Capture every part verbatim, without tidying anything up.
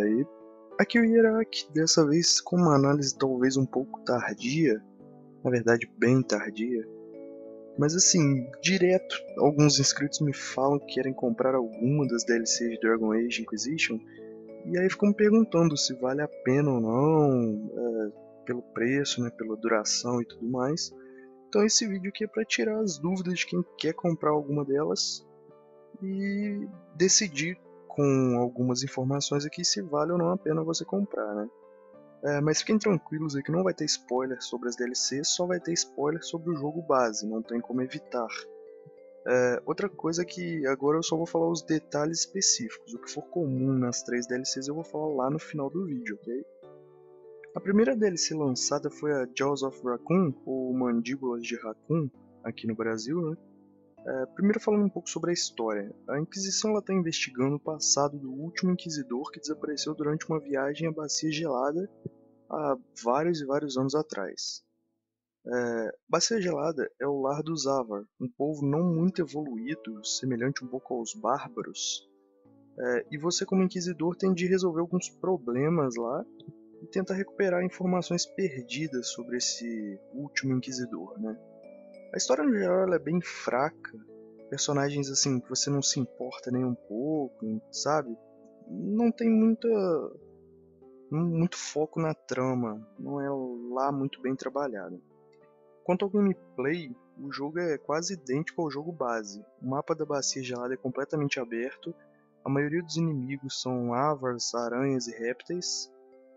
aí? Aqui é o Ierak, dessa vez com uma análise talvez um pouco tardia, na verdade bem tardia, mas assim, direto, alguns inscritos me falam que querem comprar alguma das D L Cs de Dragon Age Inquisition, e aí ficam me perguntando se vale a pena ou não, é, pelo preço, né, pela duração e tudo mais. Então esse vídeo aqui é para tirar as dúvidas de quem quer comprar alguma delas e decidir com algumas informações aqui se vale ou não a pena você comprar, né? É, mas fiquem tranquilos aí que não vai ter spoiler sobre as D L Cs, só vai ter spoiler sobre o jogo base, não tem como evitar. É, outra coisa é que agora eu só vou falar os detalhes específicos, o que for comum nas três D L Cs eu vou falar lá no final do vídeo, ok? A primeira D L C lançada foi a Jaws of Raccoon, ou Mandíbulas de Raccoon, aqui no Brasil, né? É, primeiro falando um pouco sobre a história. A Inquisição está investigando o passado do último Inquisidor que desapareceu durante uma viagem à Bacia Gelada há vários e vários anos atrás. É, Bacia Gelada é o lar dos Avar, um povo não muito evoluído, semelhante um pouco aos bárbaros. É, e você como Inquisidor tem de resolver alguns problemas lá e tenta recuperar informações perdidas sobre esse último Inquisidor, né? A história no geral ela é bem fraca, personagens assim que você não se importa nem um pouco, sabe? Não tem muita muito foco na trama, não é lá muito bem trabalhado. Quanto ao gameplay, o jogo é quase idêntico ao jogo base. O mapa da Bacia Gelada é completamente aberto, a maioria dos inimigos são avars, aranhas e répteis.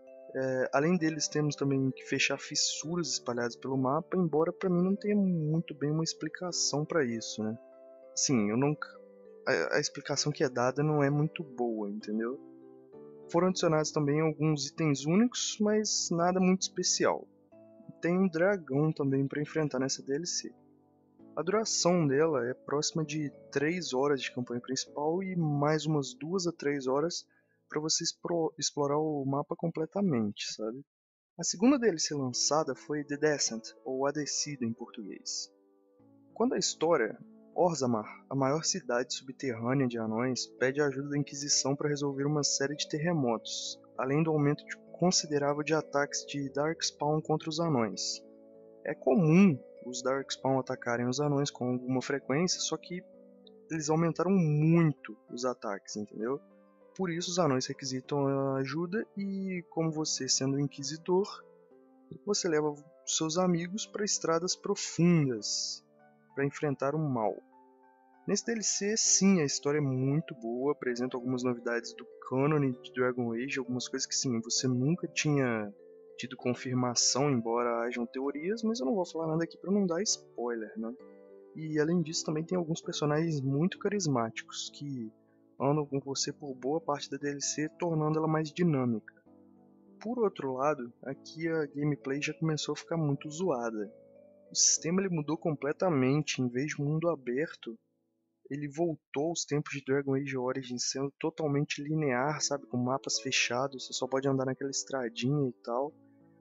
É, além deles, temos também que fechar fissuras espalhadas pelo mapa, embora para mim não tenha muito bem uma explicação para isso, né? Sim, eu não, a, a explicação que é dada não é muito boa, entendeu? Foram adicionados também alguns itens únicos, mas nada muito especial. Tem um dragão também para enfrentar nessa D L C. A duração dela é próxima de três horas de campanha principal e mais umas duas a três horas para você explorar o mapa completamente, sabe? A segunda D L C lançada foi The Descent, ou A Descida em português. Quando a história, Orzammar, a maior cidade subterrânea de anões, pede a ajuda da Inquisição para resolver uma série de terremotos, além do aumento de considerável de ataques de Darkspawn contra os anões. É comum os Darkspawn atacarem os anões com alguma frequência, só que eles aumentaram muito os ataques, entendeu? Por isso os anões requisitam a ajuda e, como você sendo um inquisidor, você leva seus amigos para estradas profundas para enfrentar o mal. Nesse D L C, sim, a história é muito boa, apresenta algumas novidades do cânone de Dragon Age, algumas coisas que sim, você nunca tinha tido confirmação, embora hajam teorias, mas eu não vou falar nada aqui para não dar spoiler, né? E além disso, também tem alguns personagens muito carismáticos que andam com você por boa parte da D L C, tornando ela mais dinâmica. Por outro lado, aqui a gameplay já começou a ficar muito zoada. O sistema ele mudou completamente, em vez de mundo aberto, ele voltou aos tempos de Dragon Age Origins, sendo totalmente linear, sabe, com mapas fechados, você só pode andar naquela estradinha e tal.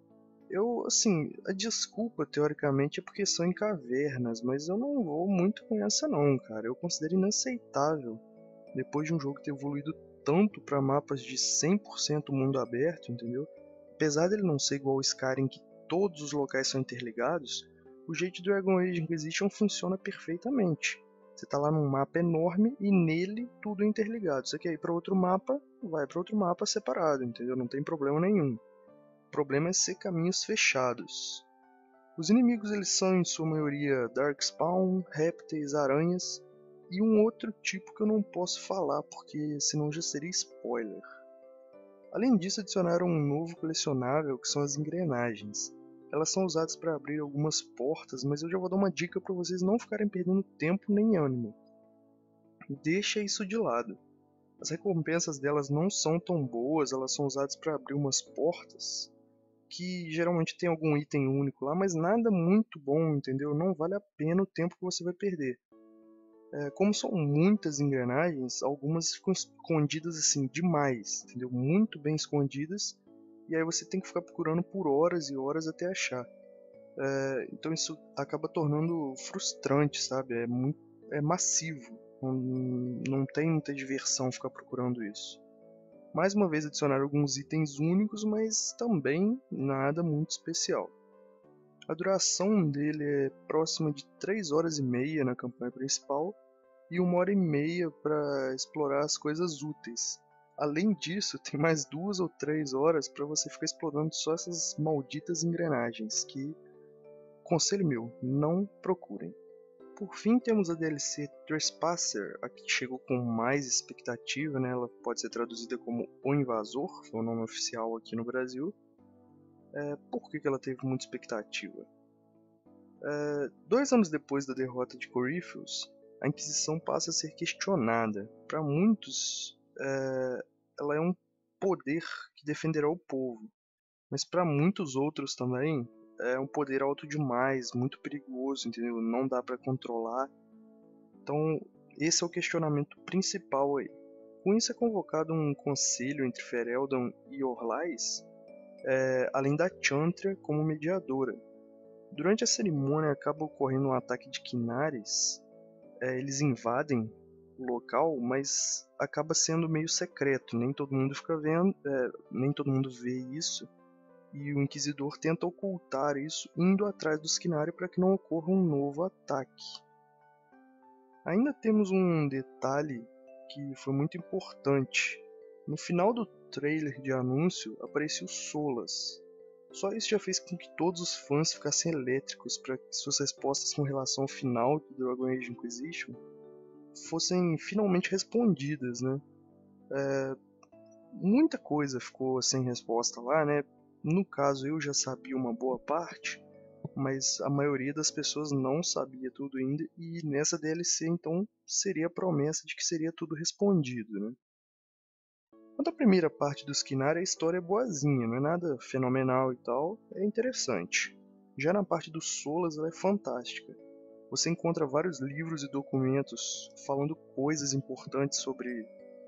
Eu, assim, a desculpa teoricamente é porque são em cavernas, mas eu não vou muito com essa não, cara. Eu considero inaceitável, depois de um jogo ter evoluído tanto para mapas de cem por cento mundo aberto, entendeu? Apesar dele não ser igual ao Skyrim, que todos os locais são interligados, o jeito de Dragon Age Inquisition funciona perfeitamente. Você tá lá num mapa enorme e nele tudo é interligado. Você quer ir para outro mapa, vai para outro mapa separado, entendeu? Não tem problema nenhum. O problema é ser caminhos fechados. Os inimigos eles são em sua maioria Darkspawn, répteis, aranhas e um outro tipo que eu não posso falar porque senão já seria spoiler. Além disso, adicionaram um novo colecionável que são as engrenagens. Elas são usadas para abrir algumas portas, mas eu já vou dar uma dica para vocês não ficarem perdendo tempo nem ânimo. Deixa isso de lado. As recompensas delas não são tão boas, elas são usadas para abrir umas portas que geralmente tem algum item único lá, mas nada muito bom, entendeu? Não vale a pena o tempo que você vai perder. É, como são muitas engrenagens, algumas ficam escondidas assim demais, entendeu? Muito bem escondidas, e aí você tem que ficar procurando por horas e horas até achar. É, então isso acaba tornando frustrante, sabe? É, muito, é massivo, não, não tem muita diversão ficar procurando isso. Mais uma vez adicionaram alguns itens únicos, mas também nada muito especial. A duração dele é próxima de três horas e meia na campanha principal e uma hora e meia para explorar as coisas úteis. Além disso, tem mais duas ou três horas para você ficar explorando só essas malditas engrenagens, que, conselho meu, não procurem. Por fim, temos a D L C Trespasser, a que chegou com mais expectativa, né? Ela pode ser traduzida como O Invasor, foi o nome oficial aqui no Brasil. É, por que, que ela teve muita expectativa? É, dois anos depois da derrota de Corypheus, a Inquisição passa a ser questionada. Para muitos, é, ela é um poder que defenderá o povo, mas para muitos outros também é um poder alto demais, muito perigoso, entendeu? Não dá para controlar. Então, esse é o questionamento principal aí. Com isso é convocado um conselho entre Fereldan e Orlais, é, além da Chantria como mediadora. Durante a cerimônia acaba ocorrendo um ataque de Kinares. É, eles invadem o local, mas acaba sendo meio secreto. Nem todo mundo fica vendo, é, nem todo mundo vê isso. E o Inquisidor tenta ocultar isso, indo atrás dos Kinares para que não ocorra um novo ataque. Ainda temos um detalhe que foi muito importante. No final do trailer de anúncio apareceu Solas. Só isso já fez com que todos os fãs ficassem elétricos para que suas respostas com relação ao final do Dragon Age Inquisition fossem finalmente respondidas, né? É, muita coisa ficou sem resposta lá, né? No caso eu já sabia uma boa parte, mas a maioria das pessoas não sabia tudo ainda, e nessa D L C então seria a promessa de que seria tudo respondido, né? Quanto à primeira parte do Skinar, a história é boazinha, não é nada fenomenal e tal, é interessante. Já na parte dos Solas ela é fantástica. Você encontra vários livros e documentos falando coisas importantes sobre...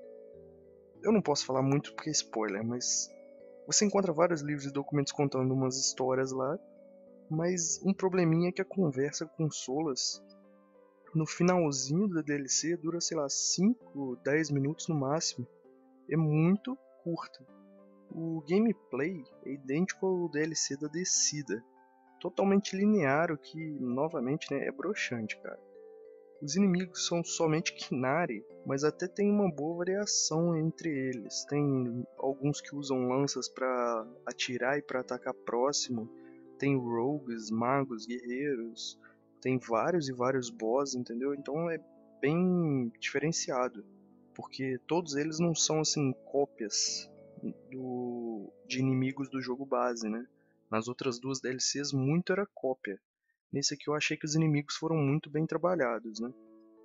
Eu não posso falar muito porque é spoiler, mas você encontra vários livros e documentos contando umas histórias lá, mas um probleminha é que a conversa com Solas no finalzinho da D L C dura, sei lá, cinco, dez minutos no máximo. É muito curta. O gameplay é idêntico ao D L C da Decida, totalmente linear, o que, novamente, né, é broxante, cara. Os inimigos são somente Qunari, mas até tem uma boa variação entre eles. Tem alguns que usam lanças para atirar e para atacar próximo, tem rogues, magos, guerreiros, tem vários e vários boss, entendeu? Então é bem diferenciado, porque todos eles não são assim cópias do, de inimigos do jogo base, né? Nas outras duas D L Cs muito era cópia. Nesse aqui eu achei que os inimigos foram muito bem trabalhados, né?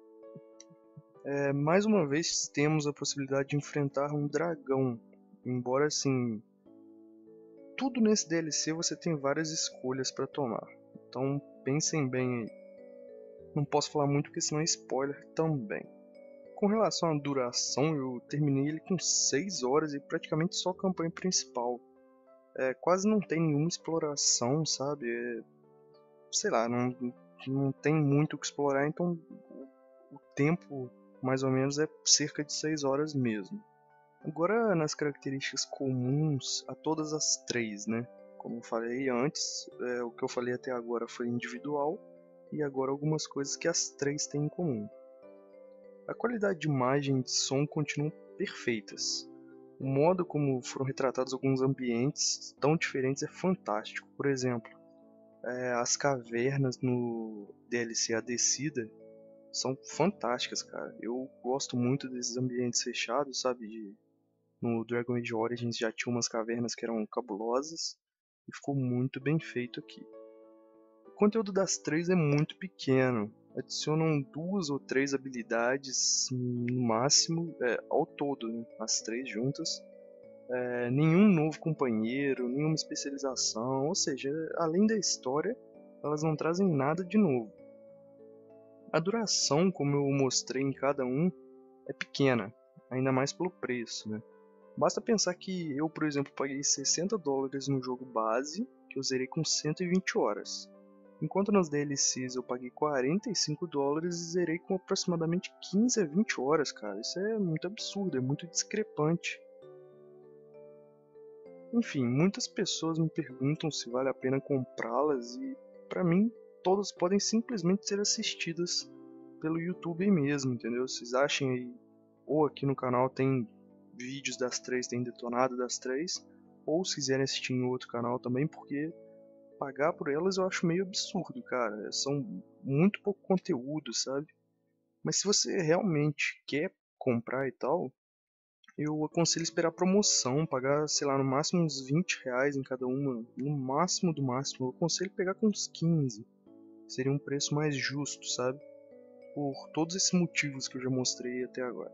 É, mais uma vez temos a possibilidade de enfrentar um dragão, embora assim, tudo nesse D L C você tem várias escolhas para tomar. Então pensem bem aí. Não posso falar muito porque senão é spoiler também. Com relação à duração, eu terminei ele com seis horas e praticamente só a campanha principal. É, quase não tem nenhuma exploração, sabe? É, sei lá, não, não tem muito o que explorar, então o tempo mais ou menos é cerca de seis horas mesmo. Agora nas características comuns a todas as três, né? Como eu falei antes, é, o que eu falei até agora foi individual, e agora algumas coisas que as três têm em comum. A qualidade de imagem e de som continuam perfeitas. O modo como foram retratados alguns ambientes tão diferentes é fantástico. Por exemplo, é, as cavernas no D L C A Decida são fantásticas, cara. Eu gosto muito desses ambientes fechados, sabe? De... No Dragon Age Origins já tinha umas cavernas que eram cabulosas e ficou muito bem feito aqui. O conteúdo das três é muito pequeno. Adicionam duas ou três habilidades no máximo, é, ao todo, né? As três juntas. É, nenhum novo companheiro, nenhuma especialização, ou seja, além da história, elas não trazem nada de novo. A duração, como eu mostrei em cada um, é pequena, ainda mais pelo preço, né? Basta pensar que eu, por exemplo, paguei sessenta dólares no jogo base, que eu zerei com cento e vinte horas. Enquanto nas D L Cs eu paguei quarenta e cinco dólares e zerei com aproximadamente quinze a vinte horas, cara. Isso é muito absurdo, é muito discrepante. Enfim, muitas pessoas me perguntam se vale a pena comprá-las e, pra mim, todas podem simplesmente ser assistidas pelo YouTube mesmo, entendeu? Vocês achem aí, ou aqui no canal tem vídeos das três, tem detonado das três, ou se quiserem assistir em outro canal também, porque pagar por elas eu acho meio absurdo, cara. São muito pouco conteúdo, sabe? Mas se você realmente quer comprar e tal, eu aconselho esperar promoção, pagar, sei lá, no máximo uns vinte reais em cada uma, no máximo do máximo. Eu aconselho pegar com uns quinze, seria um preço mais justo, sabe? Por todos esses motivos que eu já mostrei até agora.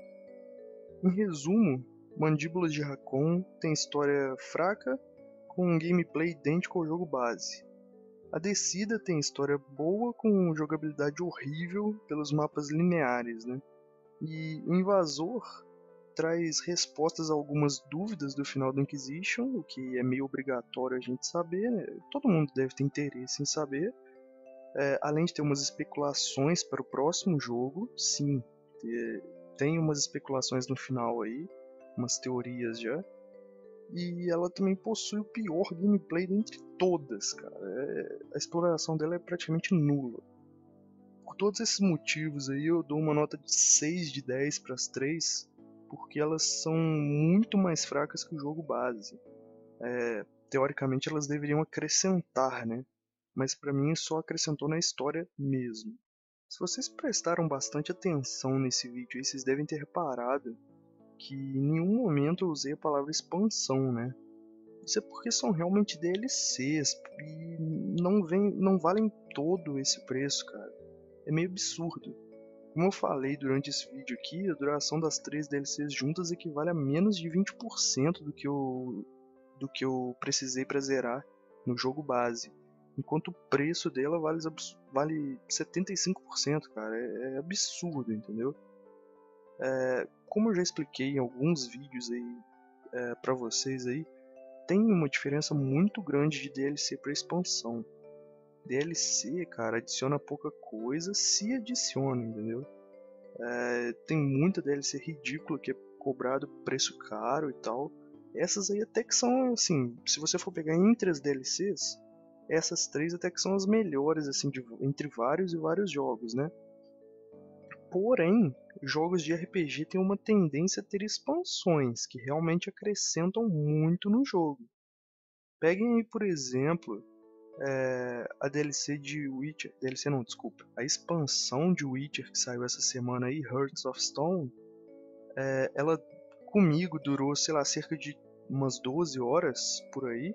Em resumo, Mandíbulas de Raccoon tem história fraca com um gameplay idêntico ao jogo base. A Descida tem história boa com jogabilidade horrível pelos mapas lineares, né? E o Invasor traz respostas a algumas dúvidas do final do Inquisition, o que é meio obrigatório a gente saber, né? Todo mundo deve ter interesse em saber. É, além de ter umas especulações para o próximo jogo, sim, tem umas especulações no final aí, umas teorias já. E ela também possui o pior gameplay dentre todas, cara. É, a exploração dela é praticamente nula. Por todos esses motivos aí, eu dou uma nota de seis de dez para as três, porque elas são muito mais fracas que o jogo base. É, teoricamente elas deveriam acrescentar, né? Mas para mim só acrescentou na história mesmo. Se vocês prestaram bastante atenção nesse vídeo aí, vocês devem ter reparado que em nenhum momento eu usei a palavra expansão, né? Isso é porque são realmente D L Cs e não, vem, não valem todo esse preço, cara. É meio absurdo. Como eu falei durante esse vídeo aqui, a duração das três D L Cs juntas equivale a menos de vinte por cento do que eu, do que eu precisei para zerar no jogo base. Enquanto o preço dela vale, vale setenta e cinco por cento, cara. É, é absurdo, entendeu? É, como eu já expliquei em alguns vídeos aí é, para vocês aí, tem uma diferença muito grande de D L C para expansão. D L C, cara, adiciona pouca coisa, se adiciona, entendeu? É, tem muita D L C ridícula que é cobrado preço caro e tal. Essas aí até que são, assim, se você for pegar entre as D L Cs, essas três até que são as melhores, assim, de, entre vários e vários jogos, né? Porém, jogos de R P G têm uma tendência a ter expansões que realmente acrescentam muito no jogo. Peguem aí, por exemplo, é, a D L C de Witcher, D L C não, desculpa, a expansão de Witcher que saiu essa semana aí, Hearts of Stone, é, ela comigo durou, sei lá, cerca de umas doze horas por aí,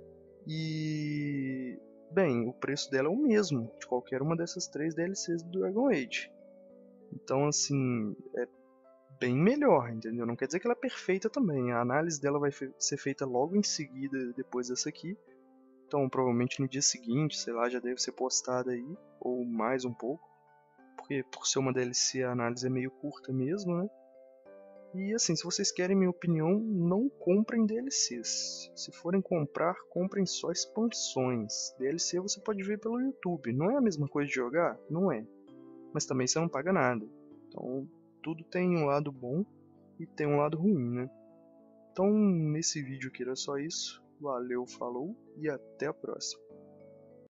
e bem, o preço dela é o mesmo de qualquer uma dessas três D L Cs do Dragon Age. Então, assim, é bem melhor, entendeu? Não quer dizer que ela é perfeita também. A análise dela vai fe ser feita logo em seguida, depois dessa aqui. Então, provavelmente no dia seguinte, sei lá, já deve ser postada aí, ou mais um pouco. Porque por ser uma D L C a análise é meio curta mesmo, né? E assim, se vocês querem minha opinião, não comprem D L Cs. Se forem comprar, comprem só expansões. D L C você pode ver pelo YouTube. Não é a mesma coisa de jogar? Não é. Mas também você não paga nada. Então, tudo tem um lado bom e tem um lado ruim, né? Então, nesse vídeo aqui era só isso. Valeu, falou e até a próxima.